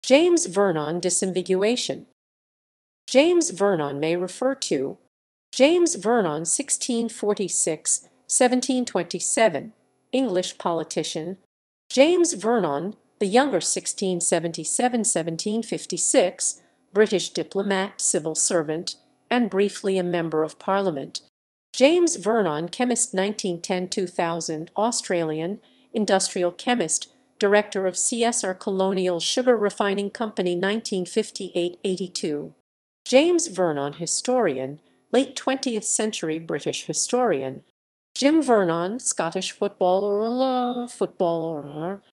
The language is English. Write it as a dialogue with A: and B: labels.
A: James Vernon disambiguation. James Vernon may refer to James Vernon 1646–1727, English politician, James Vernon the Younger 1677–1756, British diplomat, civil servant, and briefly a member of Parliament, James Vernon chemist 1910–2000, Australian, industrial chemist, director of CSR Colonial Sugar Refining Company 1958–82. James Vernon historian, late 20th century British historian. Jim Vernon, Scottish footballer,